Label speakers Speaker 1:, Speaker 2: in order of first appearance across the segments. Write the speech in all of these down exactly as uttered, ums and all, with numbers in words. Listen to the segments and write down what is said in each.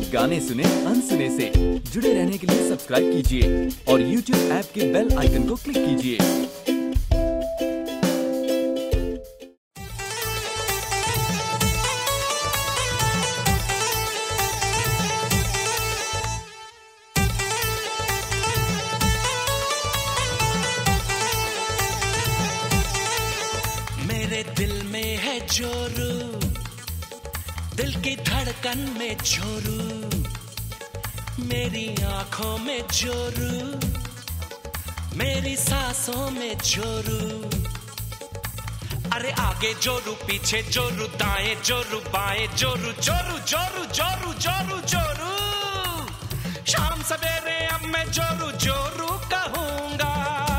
Speaker 1: गाने सुने अनसुने से। जुड़े रहने के लिए सब्सक्राइब कीजिए और यूट्यूब ऐप के बेल आइकन को क्लिक कीजिए।
Speaker 2: मेरे दिल में है जोरू, दिल की धड़कन में जोरू, मेरी आंखों में जोरू, मेरी सांसों में जोरू। अरे आगे जोरू, पीछे जोरू, दाएं जोरू, बाएं जोरू, जोरू जोरू जोरू जोरू जोरू। शाम सवेरे अब मैं जोरू जोरू कहूंगा,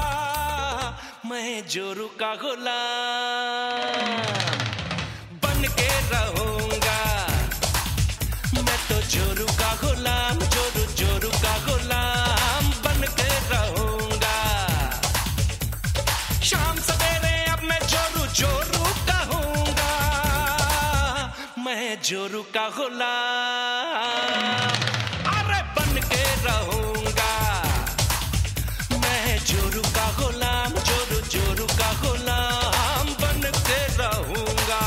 Speaker 2: मैं जोरू का गुलाम बन के रहूंगा। मैं तो जोरू का गुलाम, जोरू जोरू का गुलाम बन के रहूंगा। शाम सवेरे अब मैं जोरू जोरू कहूंगा, मैं जोरू का गुलाम अरे बन के रहूंगा। मैं जोरू का गुलाम, जोरू जोरू का गुलाम बन के रहूंगा।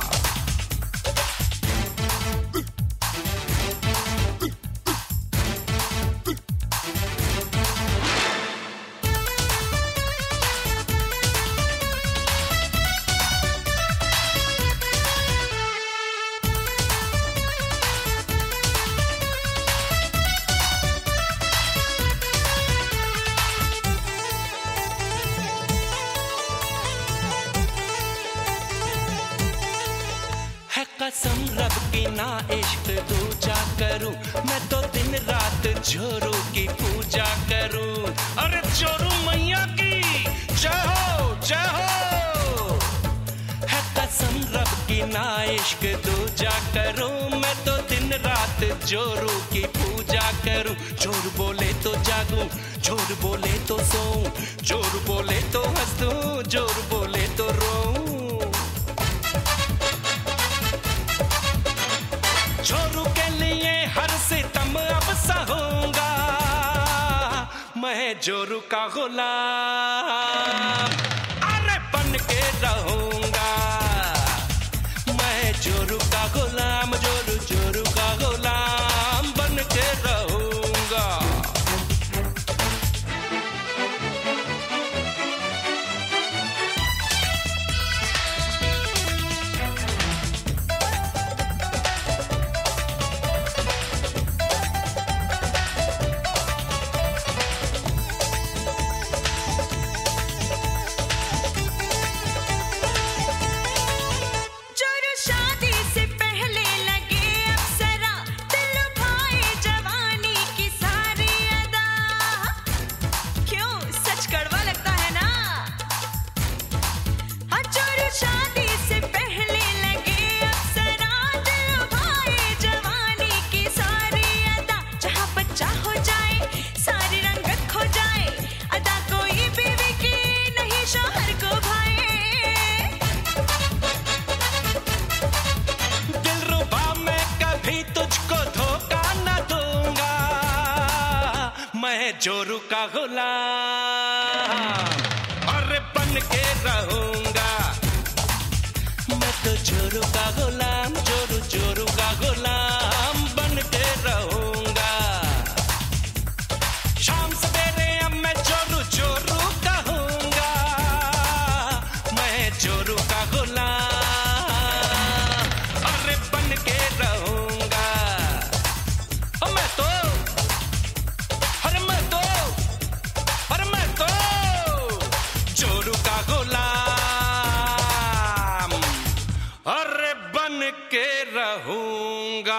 Speaker 2: है कसम रब की ना इश्क दूजा करूं, मैं तो दिन रात जोरू की पूजा करूं। अरे जोरू मैया की जय हो जय हो। है कसम रब की ना इश्क दूजा करूं, मैं तो दिन रात जोरू की पूजा करूं। जोर बोले तो जागूं, जोर बोले तो सोऊं, जोर बोले तो हंसूं, जोर बोले तो रोऊं। जोरू के लिए हर सितम अब सहूंगा, मैं जोरू का गुलाम अरे बन के रहूंगा। मैं जोरू का गुलाम, जोरू जोरू का गुलाम बन के रहूंगा। जोरू का गुलाम अरे बन के रहूंगा। मैं तो जोरू का गुलाम, जोरू जोरू का गुलाम बन के रहूंगा। शाम सवेरे अब मैं जोरू जोरू कहूंगा, मैं जोरू का गुलाम अरे बन के रहूंगा। और मैं तो जोरू का गुलाम अरे बन के रहूंगा।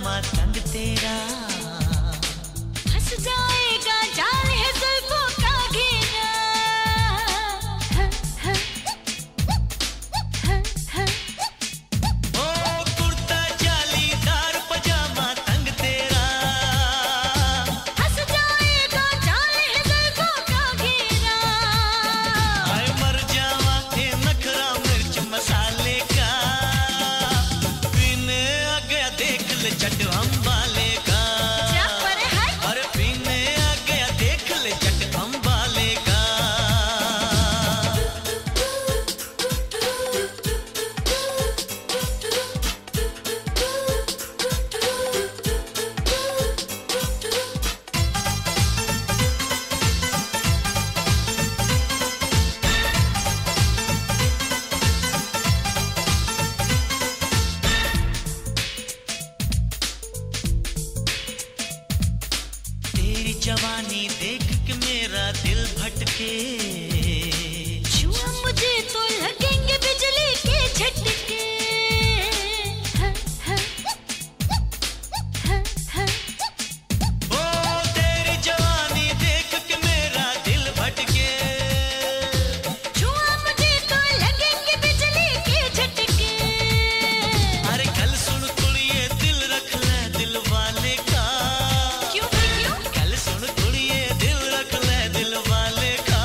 Speaker 3: पजामा तंग तेरा,
Speaker 4: फंस जाएगा जाल है जुल्फों का घेरा।
Speaker 3: ओ कुर्ता जालीदार पजामा तंग तेरा,
Speaker 4: फंस जाएगा जाल है जुल्फों का घेरा।
Speaker 3: हाय मर जावा के नखरा मिर्च मसाले का, पीने आ गया देख ले चट अम्बाले का।
Speaker 4: जा पर है
Speaker 3: अरे पीने आ गया देख ले चट अम्बाले का। तेरी जवानी देख के मेरा दिल भटके,
Speaker 4: छुआ मुझे तो लगेंगे बिजली के झटके।
Speaker 3: ओ तेरी जवानी देख के मेरा दिल भटके,
Speaker 4: छुआ मुझे तो लगेंगे बिजली के झटके।
Speaker 3: अरे कल सुन कुड़िए दिल रख ले दिल वाले का।
Speaker 4: क्यों भाई क्यों?
Speaker 3: कल सुन कुड़िए दिल रख ले दिल वाले का।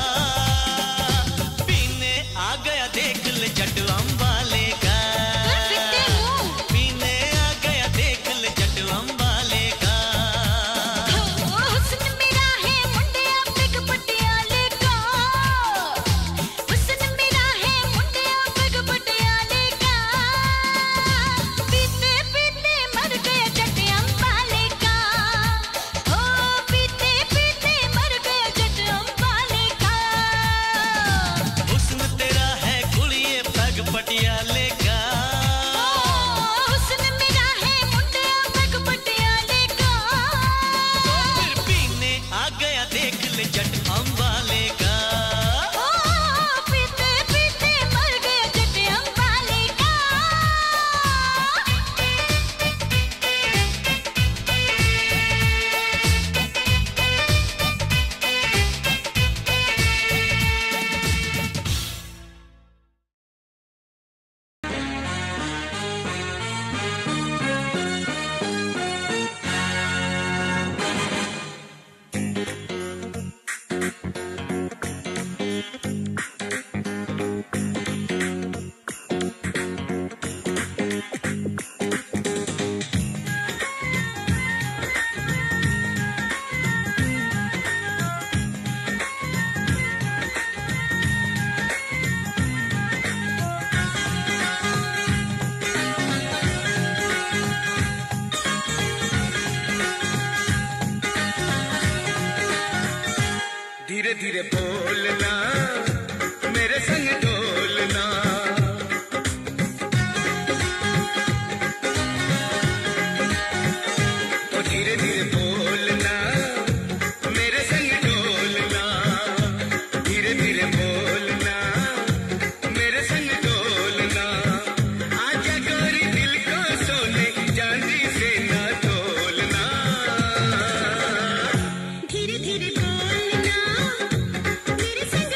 Speaker 3: पीने आ गया देख ले चट अम्बाले का।
Speaker 4: कर फिरते मुंह।
Speaker 3: पीने आ गया देख ले चट अम्बाले का।
Speaker 4: ओ हुस्न मेरा है मुंडिया बिग पटियाले का। हुस्न मेरा है मुंडिया बिग पटियाले का। पीते पीते मर गया जट अम्बाले का। ओ पीते पीते मर गया जट अम्बाले का।
Speaker 3: हुस्न तेरा है कुड़िए पग पटियाले का।
Speaker 4: हुस्न मेरा है मुंडिया बिग पटियाले का।
Speaker 3: फिर पीने आ गया देख ले चट अम्बाले का।
Speaker 4: ओ पीते पीते मर गया जट अम्बाले का।
Speaker 5: धीरे धीरे बोलना मेरे संग डोलना, ओ धीरे धीरे बोलना मेरे संग डोलना, धीरे धीरे बोलना मेरे संग डोलना। आजा गोरी दिल को सोने चांदी से ना तोलना।
Speaker 4: धीरे धीरे बोलना मेरे संग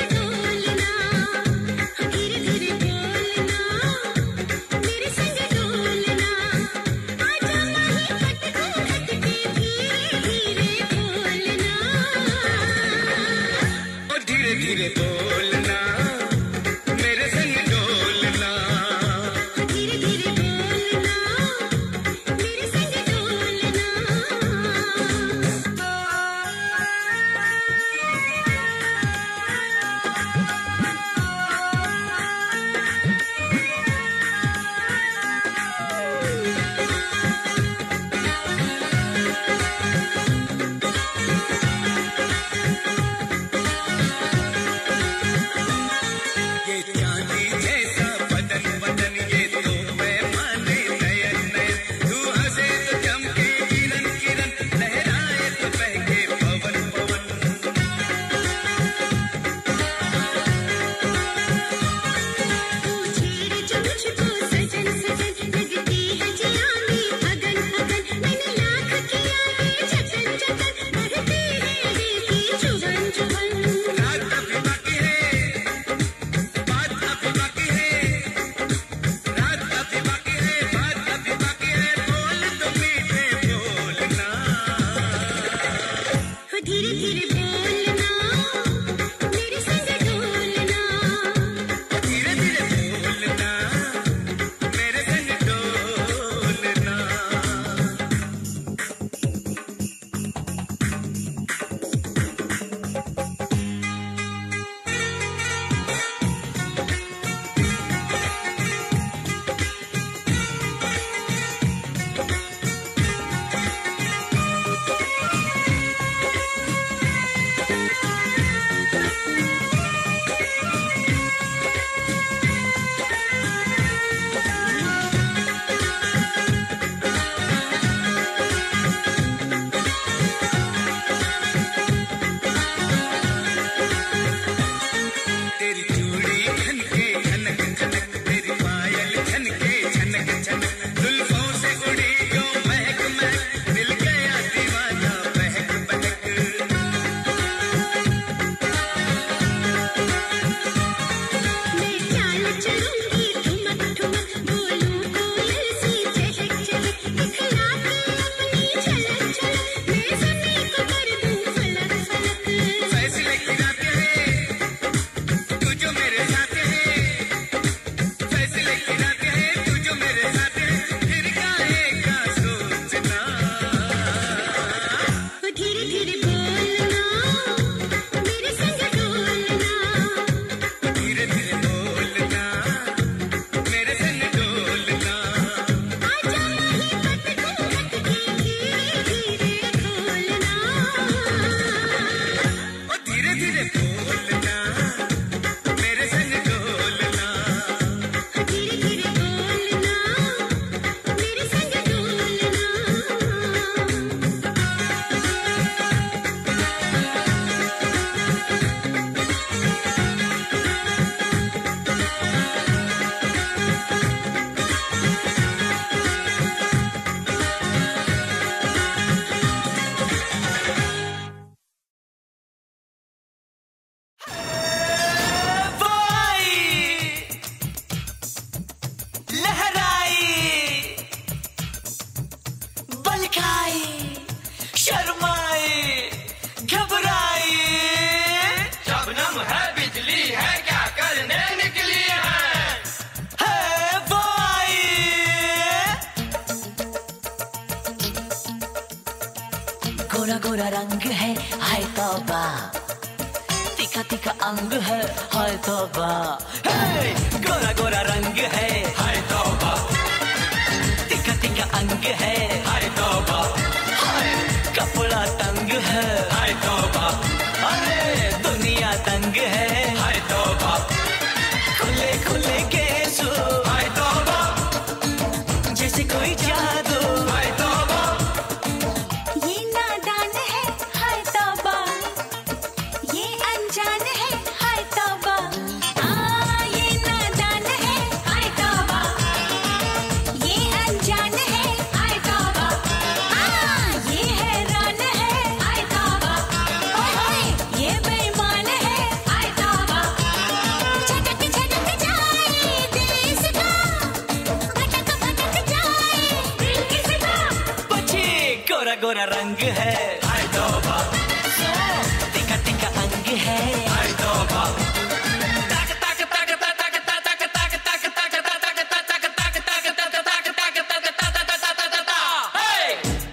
Speaker 3: गोरा गोरा रंग है हाय तौबा, तीखा तीखा अंग है हाय तौबा। हे! गोरा गोरा रंग है हाय तौबा, तीखा तीखा अंग है हाय तौबा। हाय कपड़ा तंग है हाय तौबा, अरे दुनिया तंग है हाय तौबा। खुले खुले केसू हाय तौबा, जैसे कोई जादू हाय तौबा।
Speaker 4: ये नादान है हाय तौबा, ये अनजान है हाय तौबा। आ ये नादान है हाय तौबा, ये अनजान है हाय तौबा। आ ये हैरान है हाय तौबा, ओए होए ये बेईमान है हाय तौबा। झटक झटक जाए दिल इसका, भटक भटक जाए दिल किसका।
Speaker 3: बच्चे गोरा गोरा रंग है हाय तौबा, तीखा तीखा अंग है हाय तौबा। ताक ताक ताक ताक ताक ताक ताक ताक ताक ताक ताक ताक ताक ताक ताक ताक ताक ताक ताक। हे!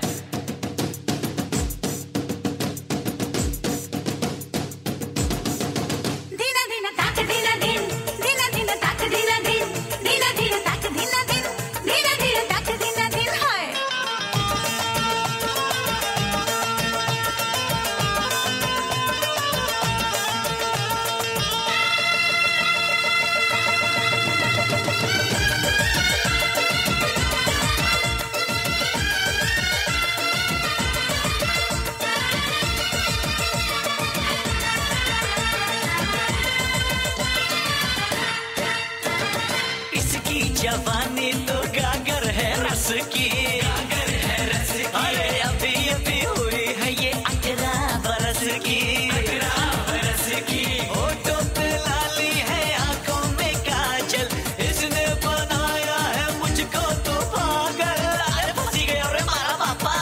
Speaker 4: दिना दिना ताक दिना दिन, दिना दिना ताक दिना दिन, दिना दिना ताक दिना दिन, दिना दिना ताक दिना दिन हाय।
Speaker 3: इसकी जवानी तो गागर है रस की, गागर है रस की। अरे अभी अभी हुई है ये अठारह बरस की, अठारह बरस की। होठों पे लाली है आंखों में काजल, इसने बनाया है मुझको तो पागल। अरे फंसी गया रे मारा बापा,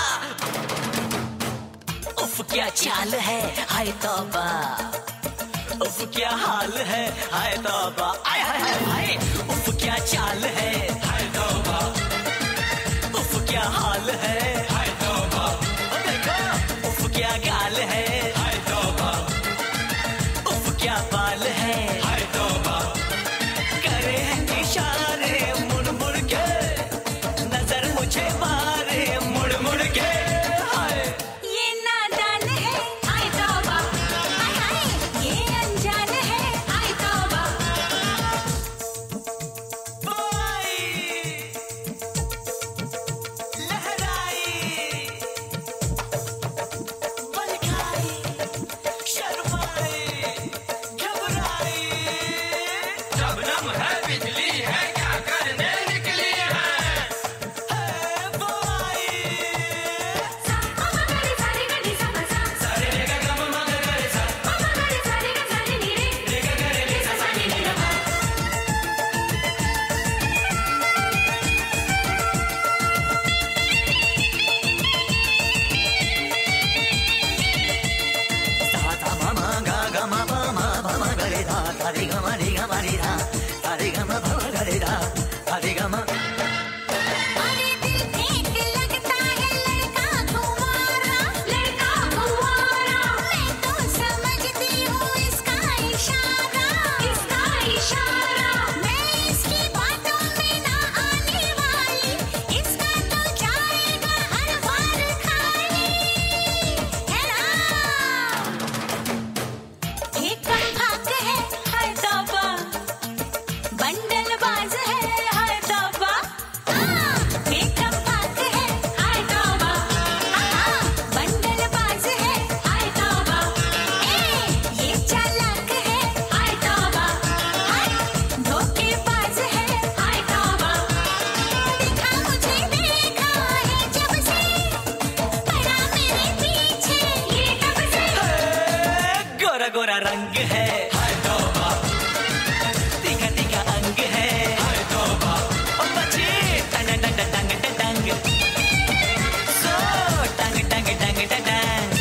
Speaker 3: उफ क्या चाल है हाय तौबा, उफ क्या हाल है हाय तौबा। आय हाय हाय हाय, उफ क्या चाल है हाय तौबा, उफ क्या हाल है हाय तौबा। ओ देखो उफ क्या गाल है हाय तौबा, उफ क्या बाल है हाय तौबा। करे हैं इशारे मुड़ मुड़ के, नजर मुझे मारे मुड़ मुड़ के। हाय
Speaker 4: ये नादान है हाय तौबा, हाय हाय ये अनजान है हाय तौबा।
Speaker 3: बोई लहराई बलखाई शर्माई घबराई।
Speaker 5: शबनम है बिजली है क्या करने निकली है।
Speaker 3: बोई
Speaker 4: सामा गरे सारे गरे सामा सा,
Speaker 5: सारे रे गा गा मा मा गा गा रे सा,
Speaker 4: सामा गरे सारे गा सारे नी रे,
Speaker 5: रे गा गा रे रे सा सा नी नी रा मा।
Speaker 3: सा सा मा मा गा गा मा पा मा पा मा गा रे धा धा रे गा मा रे गा मा रे धा धा रे गा मा पा मा गा रे धा धा रे गा मा।
Speaker 4: अरे दिल फेंक लगता है लड़का कुंवारा, लड़का कुंवारा। मैं तो समझती हूँ इसका इशारा, इसका इशारा। मैं इसकी बातों में ना आने वाली, इसका तो जाएगा हर बार खाली, है ना। एकदम भाग है हाय तौबा, बंडल बाज है हाय तौबा। हाँ, एकदम भाग है हाय तौबा, हाँ, बंडल बाज है हाय तौबा। ए, ये चालाक है हाय तौबा, हाय, धोखेबाज है हाय तौबा। देखा मुझे देखा है जब से, पड़ा मेरे पीछे ये तब से।
Speaker 3: गोरा गोरा रंग है हाय तौबा, तीखा तीखा अंग है हाय तौबा। ओ बच्चे टंग टंग टंग टंग टंग, सो टंग टंग टंग टंग टंग।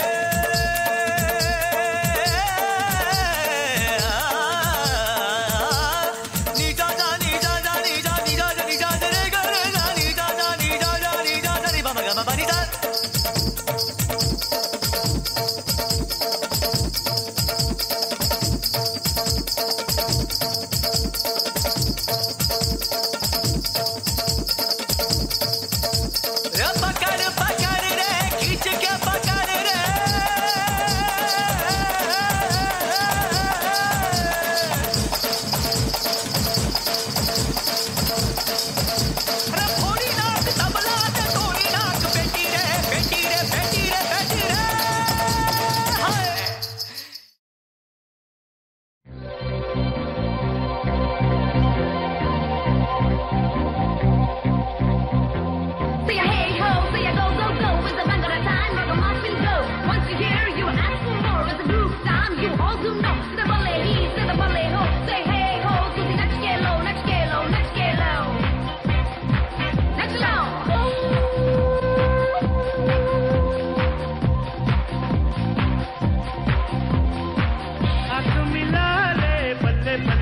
Speaker 3: ए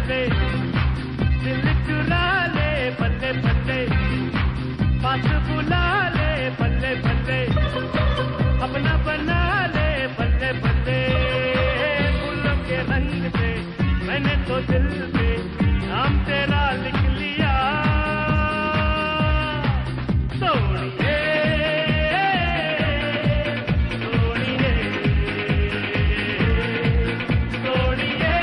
Speaker 6: बल्ले दिल चुरा ले बल्ले बल्ले पास बुला ले बल्ले बल्ले अपना बना ले बल्ले बल्ले फूलों के रंग से मैंने तो दिल पे नाम तेरा लिख लिया तोड़िए तोड़िए तोड़िए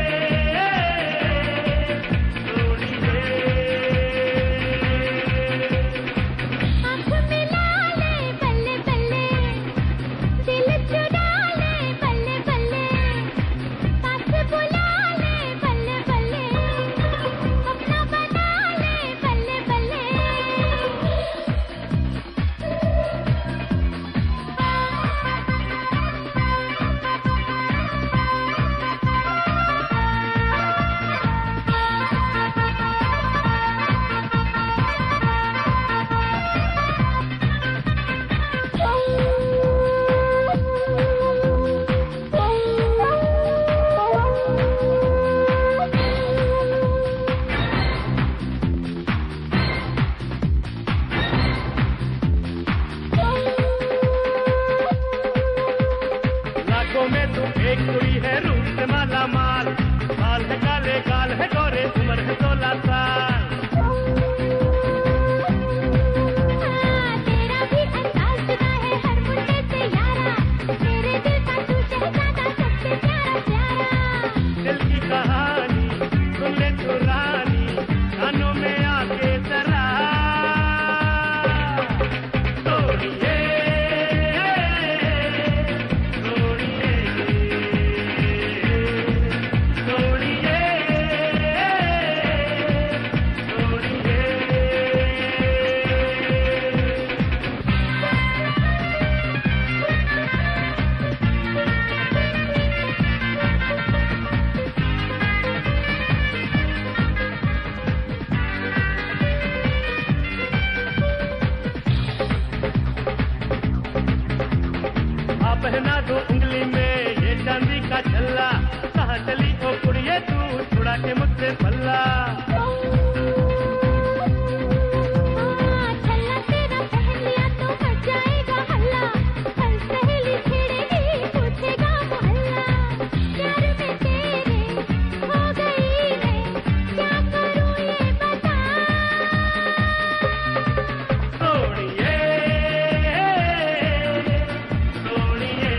Speaker 6: तोड़िए
Speaker 4: आँख मिला ले बल्ले बल्ले दिल चुरा ले बल्ले बल्ले पास बुला ले बल्ले बल्ले अपना बना ले बल्ले बल्ले
Speaker 6: लाखों में तू एक कुड़ी है रूप से माला माल बाल है काले गाल है गोरे उम्र है सोलह साल
Speaker 4: तेरा भी अंदाज जुदा है हर मुद्दे से यारा मेरे दिल का तू शहजादा सबसे प्यारा प्यारा
Speaker 6: दिल की कहानी सुन ले तू रानी कानों में आके जरा तोड़िए तोड़िए तोड़िए आ पहना दो उंगली में ये चांदी का छल्ला कहाँ चली ओ कुड़िए तू छुड़ा के मुझसे पल्ला
Speaker 4: छल्ला तेरा पहन लिया तो मच जाएगा हल्ला हर सहेली छेड़ेगी पूछेगा मोहल्ला प्यार में तेरे हो गई मैं क्या करूँ ये बता
Speaker 6: तोड़िए तोड़िए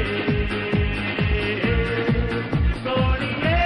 Speaker 6: तोड़िए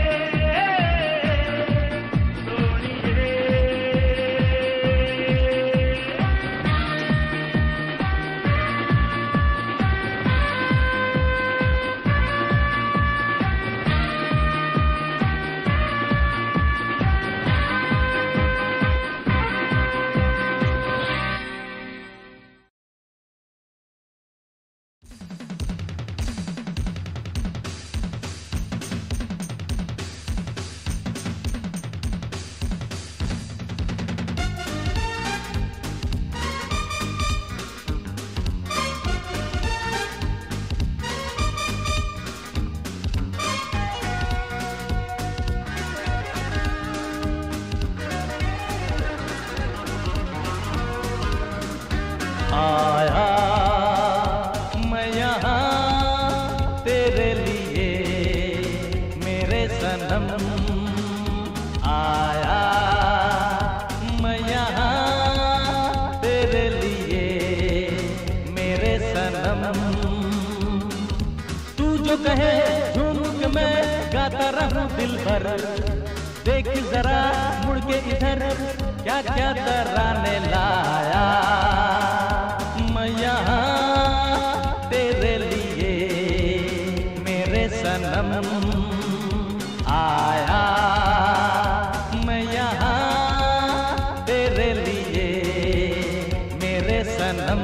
Speaker 7: आया मैं यहाँ तेरे लिए मेरे सनम आया मैं यहाँ तेरे लिए मेरे सनम तू जो कहे झूम के मैं गाता रहूं दिल भर देख जरा मुड़ के इधर क्या क्या तराने लाया मैं यहाँ तेरे लिए मेरे सनम आया मैं यहाँ तेरे लिए मेरे सनम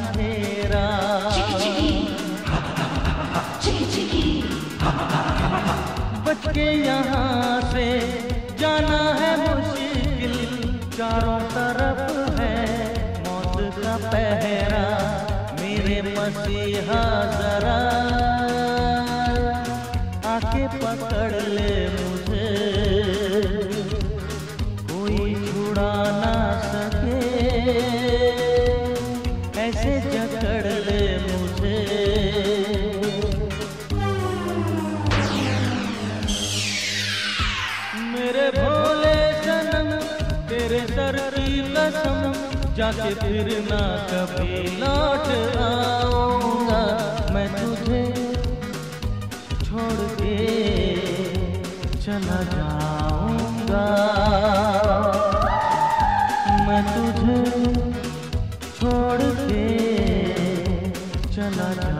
Speaker 7: अंधेरा। बच के यहाँ से जाना है मुश्किल, चारों तरफ है मौत का पहरा। मेरे मसीहा जरा आके पकड़ ले मुझे, कोई छुड़ा ना सके ऐसे जकड़ ले मुझे। मेरे भोले सनम तेरे सर की कसम, जाके फिर ना कभी लौट आऊंगा। मैं तुझे छोड़ के चला जाऊंगा, मैं तुझे छोड़ के चला जाऊंगा।